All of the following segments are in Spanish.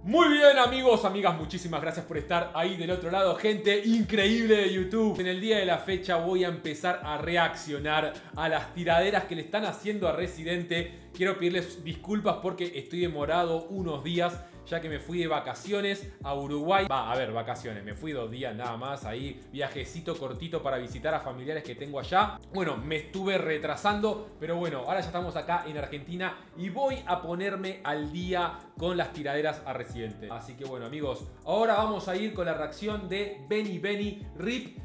Muy bien, amigos, amigas, muchísimas gracias por estar ahí del otro lado, gente increíble de YouTube. En el día de la fecha voy a empezar a reaccionar a las tiraderas que le están haciendo a Residente. Quiero pedirles disculpas porque estoy demorado unos días, ya que me fui de vacaciones a Uruguay. Vacaciones, me fui 2 días nada más, ahí viajecito cortito para visitar a familiares que tengo allá. Bueno, me estuve retrasando, pero bueno, ahora ya estamos acá en Argentina y voy a ponerme al día con las tiraderas a Residente. Así que bueno, amigos, ahora vamos a ir con la reacción de Benny Benny RIP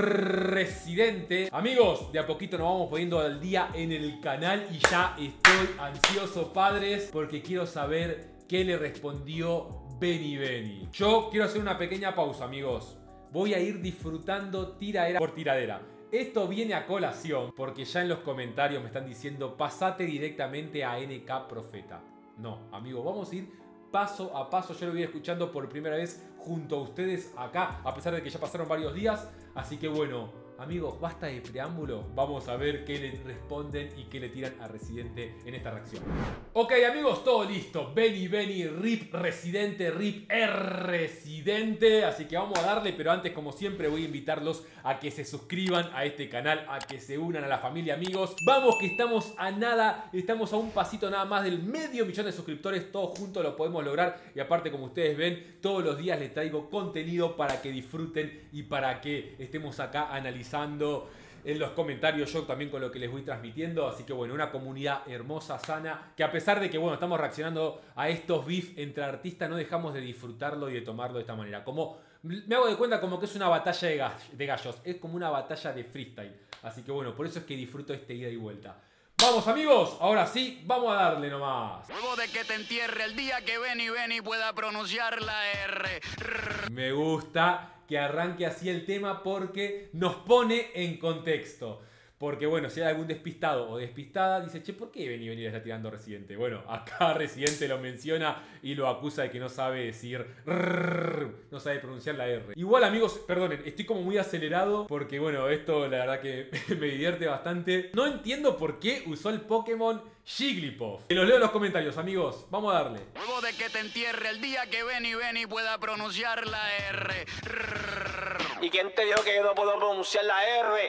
Residente. Amigos, de a poquito nos vamos poniendo al día en el canal y ya estoy ansioso, padres, porque quiero saber qué le respondió Benny Benny. Yo quiero hacer una pequeña pausa, amigos. Voy a ir disfrutando tiradera por tiradera. Esto viene a colación porque ya en los comentarios me están diciendo pasate directamente a NK Profeta. No, amigo, vamos a ir paso a paso. Yo lo voy escuchando por primera vez junto a ustedes acá, a pesar de que ya pasaron varios días. Así que bueno, amigos, basta de preámbulo. Vamos a ver qué le responden y qué le tiran a Residente en esta reacción. Ok, amigos, todo listo. Benny Benny RIP Residente, RIP Residente. Así que vamos a darle, pero antes, como siempre, voy a invitarlos a que se suscriban a este canal, a que se unan a la familia, amigos. Vamos, que estamos a nada, estamos a un pasito nada más del medio millón de suscriptores. Todos juntos lo podemos lograr. Y aparte, como ustedes ven, todos los días les traigo contenido para que disfruten y para que estemos acá analizando en los comentarios yo también con lo que les voy transmitiendo. Así que bueno, una comunidad hermosa, sana, que a pesar de que bueno, estamos reaccionando a estos beef entre artistas, no dejamos de disfrutarlo y de tomarlo de esta manera. Como me hago de cuenta como que es una batalla de gallos, es como una batalla de freestyle. Así que bueno, por eso es que disfruto este ida y vuelta. Vamos, amigos, ahora sí, vamos a darle nomás. Luego de que te entierre el día que Benny Benny pueda pronunciar la R. Me gusta que arranque así el tema porque nos pone en contexto. Porque bueno, si hay algún despistado o despistada, dice, che, ¿por qué Benny Benny le está tirando Residente? Bueno, acá Residente lo menciona y lo acusa de que no sabe decir no sabe pronunciar la R. Igual, amigos, perdonen, estoy como muy acelerado porque bueno, esto la verdad que me divierte bastante. No entiendo por qué usó el Pokémon Jigglypuff. Los leo en los comentarios, amigos. Vamos a darle. Luego de que te entierre el día que Benny Benny pueda pronunciar la R. ¿Y quién te dijo que yo no puedo pronunciar la R?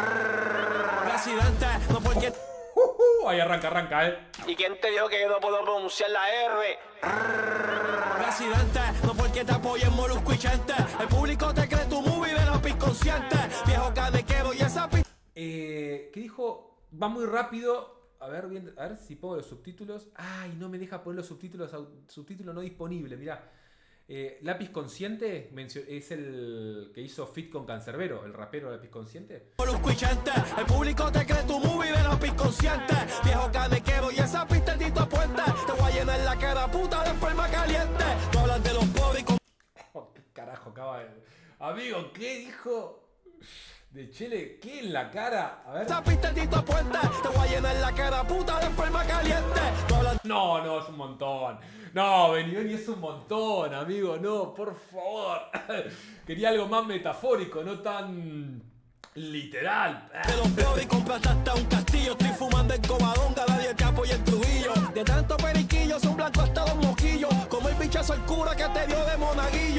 Residente, no porque... Ahí arranca, ¿Y quién te dijo que yo no puedo pronunciar la R? Residente, no porque te apoyen Molusco y Chente. El público te cree tu movie de los consciente. Viejo canequero y esa ¿qué dijo? Va muy rápido. A ver, bien, a ver si pongo los subtítulos. Ay, no me deja poner los subtítulos. Subtítulo no disponible, mirá. Lápiz Consciente es el que hizo feat con Cancerbero, el rapero Lápiz Consciente. El público te cree tu movie de los conscientes. Viejo canequero y esa pista de Tito Puente. Te voy a llenar la cara puta de esperma caliente. Tú hablas de los pobres con... Oh, qué carajo acaba de... Amigo, ¿qué dijo? De Chele, ¿qué en la cara? A ver. Esa pista de Tito Puente. Te voy a llenar la cara puta de esperma caliente. No, es un montón. No, Benny Benny es un montón, amigo. No, por favor. Quería algo más metafórico, no tan literal. De los pobres compraste hasta un castillo. Estoy fumando en Covadonga, nadie te apoya en Trujillo. De tanto periquillo son blancos hasta los moquillos. Como el bichazo el cura que te dio de monaguillo.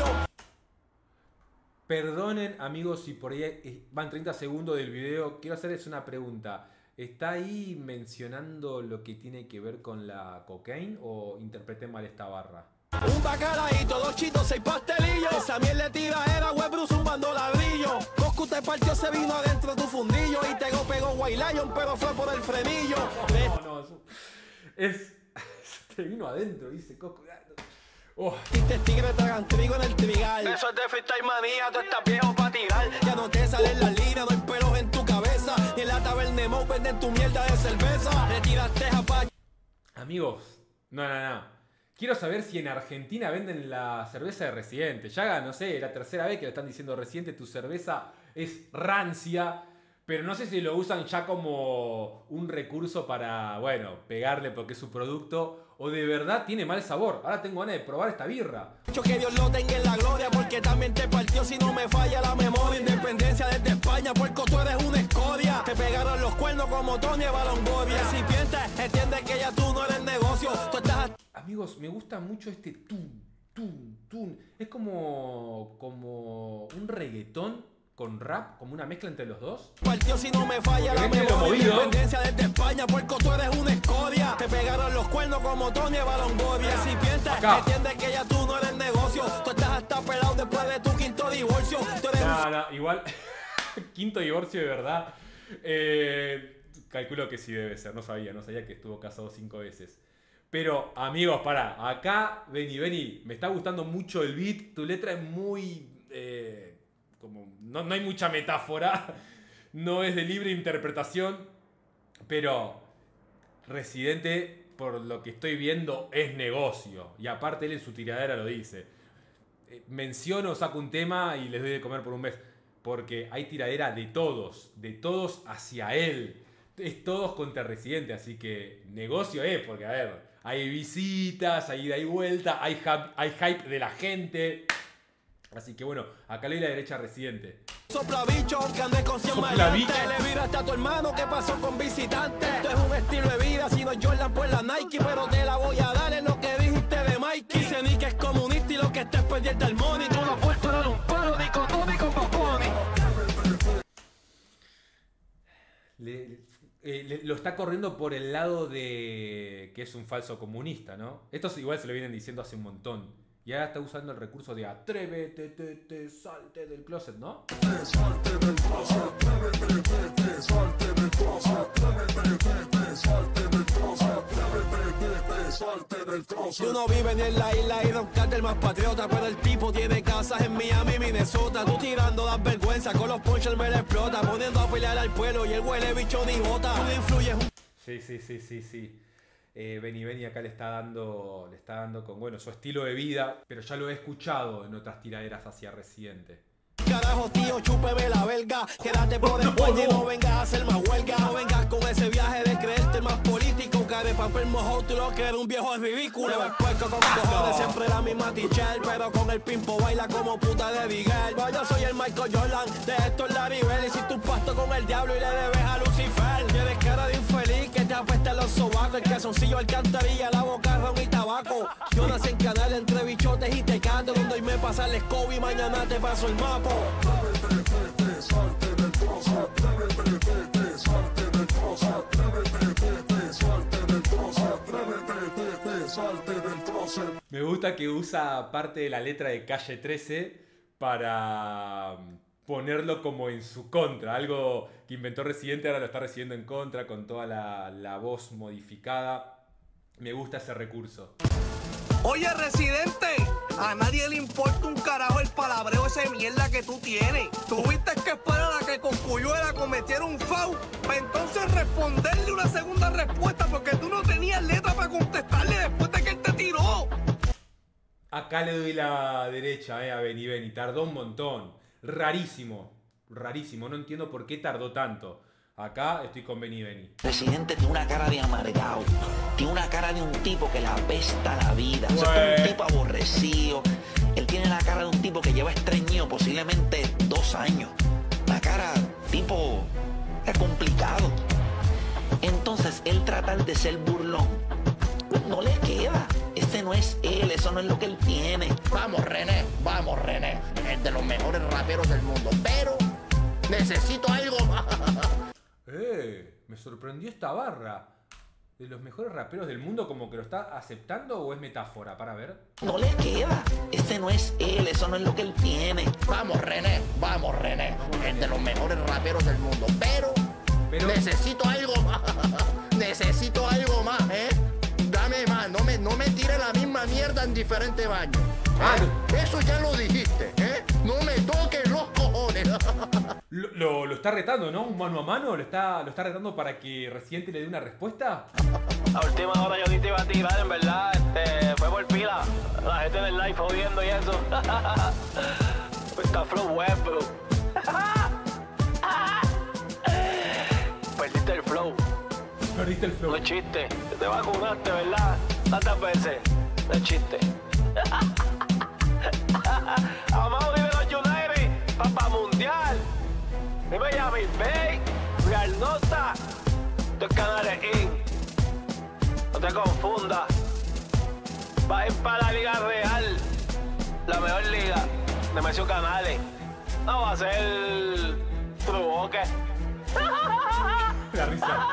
Perdonen, amigos, si por ahí van 30 segundos del video. Quiero hacerles una pregunta. ¿Está ahí mencionando lo que tiene que ver con la cocaína o interpreté mal esta barra? Un bacalaíto, 2 chitos, 6 pastelillos. Esa miel de tira era Webrus zumbando ladrillo. Coscu te partió, se vino adentro tu fundillo. Y te pegó White Lion, pero fue por el frenillo. No, eso es... Se vino adentro, dice Coscu. Oh. Este tigre tragan trigo en el trigal. Eso es de freestyle manía, tú estás viejo pa' tirar. Ya no te salen las líneas, no hay pelos en tu cabeza. Ni en la taberna Mo venden tu mierda de cerveza. Le tiraste a pa... Amigos, no. Quiero saber si en Argentina venden la cerveza de Residente. Ya, no sé, la tercera vez que le están diciendo Residente, tu cerveza es rancia. Pero no sé si lo usan ya como un recurso para, bueno, pegarle porque es su producto. O de verdad tiene mal sabor. Ahora tengo ganas de probar esta birra. Que Dios lo tenga en la gloria, porque también te partió si no me falla la memoria. Independencia desde España, puerco, tú eres una escoria. Te pegaron los cuernos como Tony Balongoria. Recipiente, entiende que ya tú no eres negocio. Tú estás... Amigos, me gusta mucho este tú. como un reggaetón con rap, como una mezcla entre los dos. Partió si no me falla la memoria, independencia desde España, puerco, tú eres una escoria. Te pegaron los cuernos como Tony Balongoria. Recipiente, entiendes que ya tú no eres negocio. Tú estás hasta pelado después de tu quinto divorcio. Tú eres no, igual, quinto divorcio de verdad. Calculo que sí debe ser, no sabía que estuvo casado 5 veces. Pero, amigos, pará, acá, Benny, me está gustando mucho el beat, tu letra es muy... no hay mucha metáfora, no es de libre interpretación, pero Residente, por lo que estoy viendo, es negocio. Y aparte él en su tiradera lo dice. Menciono, saco un tema y les doy de comer por un mes. Porque hay tiradera de todos hacia él. Es todos contra Residente, así que negocio es, porque a ver, hay visitas, hay ida y vuelta, hay hype de la gente. Así que bueno, acá leí la derecha Residente. Sopla bicho, que andes con 100 maleantes. Le viraste a tu hermano, ¿qué pasó con visitante? Esto es un estilo de vida, si no es Jordan pues la Nike. Pero te la voy a dar en lo que dijiste de Mikey. Dice ni que es comunista y lo que estés pendiente al money. Tú no has vuelto a dar un palo ni con tú ni con Paponi. Lo está corriendo por el lado de que es un falso comunista, ¿no? Esto igual se lo vienen diciendo hace un montón. Y ahora está usando el recurso de atrévete, salte del closet, ¿no? Salte del closet, atrévete, salte del closet, atrévete, salte del closet, atrévete, salte del closet. Tú no vives ni en la isla y Don Carter más patriota, pero el tipo tiene casas en Miami, Minnesota. Tú tirando las vergüenzas, con los ponchos me la explota, poniendo a pelear al pueblo y el huele bicho ni bota. Tú le influyes un... Sí. Benny acá le está dando con, bueno, su estilo de vida, pero ya lo he escuchado en otras tiraderas hacia Residente. Carajo, tío, chúpeme la verga. Quédate por España y no vengas a hacer más huelga. No vengas con ese viaje de creerte más político. Care papel mojado, tú lo que eres un viejo ridículo. Puerco con cojones, siempre la misma teacher, pero con el pimpo baila como puta de Miguel. Yo soy el Michael Jordan, de esto es la nivel. Y si tú pasto con el diablo y le debes a Lucifer. Tienes cara de infeliz que te apesta los sobacos. El calzoncillo, alcantarilla, la boca, ron y tabaco. Yo nací en canal entre bichotes y te canto. Donde hoy me pasa el escobo y mañana te paso el mapa. Atrévete, salte del closet, atrévete, salte del closet, atrévete, salte del closet, atrévete, salte del closet. Me gusta que usa parte de la letra de Calle 13 para ponerlo como en su contra. Algo que inventó Residente, ahora lo está recibiendo en contra con toda la voz modificada. Me gusta ese recurso. Oye, Residente, a nadie le importa un carajo el palabreo ese mierda que tú tienes. Tuviste que esperar a que Cosculluela cometiera un foul para entonces responderle una segunda respuesta porque tú no tenías letra para contestarle después de que él te tiró. Acá le doy la derecha a Benny. Tardó un montón. Rarísimo. No entiendo por qué tardó tanto. Acá estoy con Benny. Residente tiene una cara de amargado. Tiene una cara de un tipo que le apesta la vida. O sea, es un tipo aborrecido. Él tiene la cara de un tipo que lleva estreñido posiblemente 2 años. Una cara tipo... es complicado. Entonces, él tratar de ser burlón no le queda. Ese no es él, eso no es lo que él tiene. Vamos, René. Es de los mejores raperos del mundo. Pero necesito algo más. Me sorprendió esta barra. De los mejores raperos del mundo, como que lo está aceptando o es metáfora, para ver. No le queda. Ese no es él, eso no es lo que él tiene. Vamos, René. Es de los mejores raperos del mundo. Pero necesito algo más. Necesito algo más, Dame más, no me tire la misma mierda en diferentes baños. Eso ya lo dijiste, No me toques los cojones. Lo está retando, ¿no? Un mano a mano. Lo está retando para que Residente le dé una respuesta. A última hora yo ni te iba a tirar, en verdad. Fue por pila. La gente en el live jodiendo y eso. Está flow web, bro. Perdiste el flow. No es chiste. Te vacunaste, ¿verdad? Tantas veces. No es chiste. Vamos a vivir los United. Papa Mundial. Dime Yamil Bay. Real Nota. Estos canales in. No te confundas. Vas a ir para la Liga Real. La mejor liga. Nemesio Canales. No va a ser Truboque. La risa.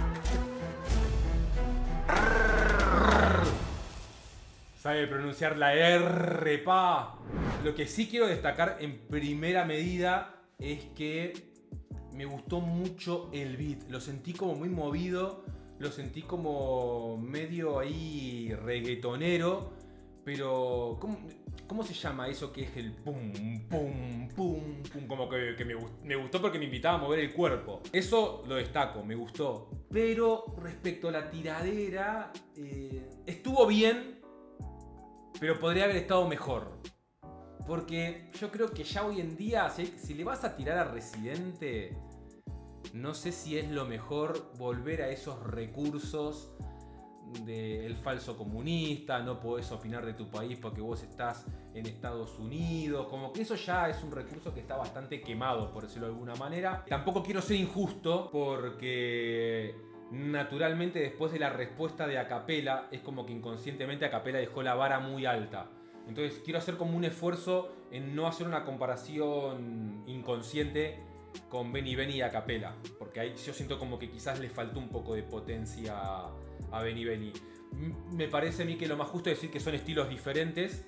Sabe pronunciar la R, pa. Lo que sí quiero destacar en primera medida es que me gustó mucho el beat. Lo sentí como muy movido, lo sentí como medio ahí reggaetonero, pero ¿cómo se llama eso que es el pum, pum, pum, pum? Como que me gustó porque me invitaba a mover el cuerpo. Eso lo destaco, me gustó. Pero respecto a la tiradera, estuvo bien, pero podría haber estado mejor. Porque yo creo que ya hoy en día, si le vas a tirar a Residente, no sé si es lo mejor volver a esos recursos del falso comunista, no podés opinar de tu país porque vos estás en Estados Unidos, como que eso ya es un recurso que está bastante quemado, por decirlo de alguna manera. Tampoco quiero ser injusto porque naturalmente después de la respuesta de Acapela es como que inconscientemente Acapela dejó la vara muy alta. Entonces quiero hacer como un esfuerzo en no hacer una comparación inconsciente con Benny Benny y Acapela, porque ahí yo siento como que quizás le faltó un poco de potencia a Benny Benny. Me parece a mí que lo más justo es decir que son estilos diferentes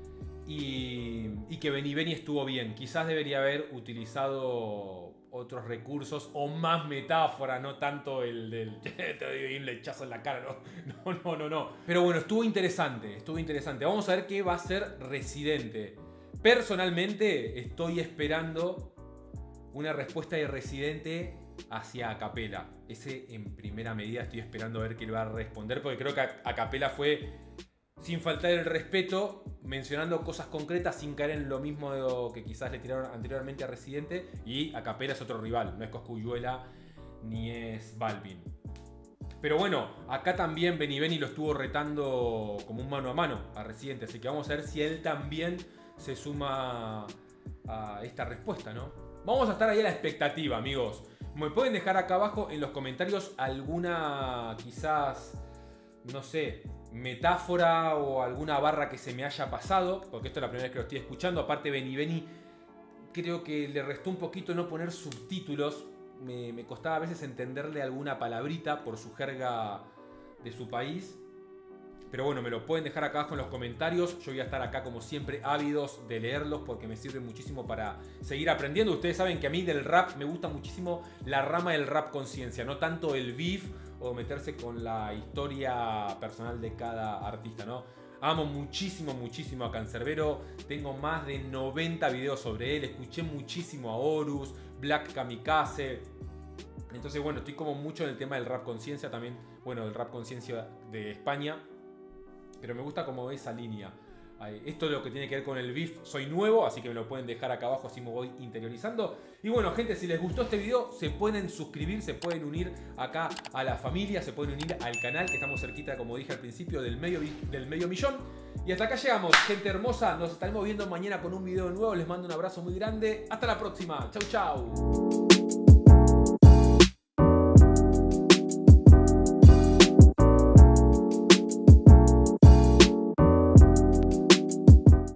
y que Benny Benny estuvo bien. Quizás debería haber utilizado otros recursos o más metáfora, no tanto el del te doy un lechazo en la cara, no. Pero bueno, estuvo interesante. Vamos a ver qué va a ser Residente. Personalmente estoy esperando una respuesta de Residente hacia Acapela. Ese en primera medida estoy esperando a ver qué le va a responder, porque creo que Acapela fue sin faltar el respeto, mencionando cosas concretas sin caer en lo mismo que quizás le tiraron anteriormente a Residente. Y Acapela es otro rival, no es Cosculluela ni es Balvin. Pero bueno, acá también Benny Benny lo estuvo retando como un mano a mano a Residente, así que vamos a ver si él también se suma a esta respuesta, ¿no? Vamos a estar ahí a la expectativa, amigos. Me pueden dejar acá abajo en los comentarios alguna, quizás, no sé, metáfora o alguna barra que se me haya pasado, porque esto es la primera vez que lo estoy escuchando. Aparte Benny Benny creo que le restó un poquito no poner subtítulos. Me costaba a veces entenderle alguna palabrita por su jerga de su país. Pero bueno, me lo pueden dejar acá abajo en los comentarios. Yo voy a estar acá como siempre ávidos de leerlos porque me sirve muchísimo para seguir aprendiendo. Ustedes saben que a mí del rap me gusta muchísimo la rama del rap conciencia, no tanto el beef o meterse con la historia personal de cada artista, ¿no? Amo muchísimo a Cancerbero. Tengo más de 90 videos sobre él. Escuché muchísimo a Horus, Black Kamikaze. Entonces bueno, estoy como mucho en el tema del rap conciencia también. Bueno, del rap conciencia de España. Pero me gusta como esa línea. Esto es lo que tiene que ver con el beef. Soy nuevo, así que me lo pueden dejar acá abajo, así me voy interiorizando. Y bueno, gente, si les gustó este video, se pueden suscribir, se pueden unir acá a la familia, se pueden unir al canal, que estamos cerquita, como dije al principio, del medio millón. Y hasta acá llegamos, gente hermosa. Nos estaremos viendo mañana con un video nuevo. Les mando un abrazo muy grande. Hasta la próxima. Chau, chau.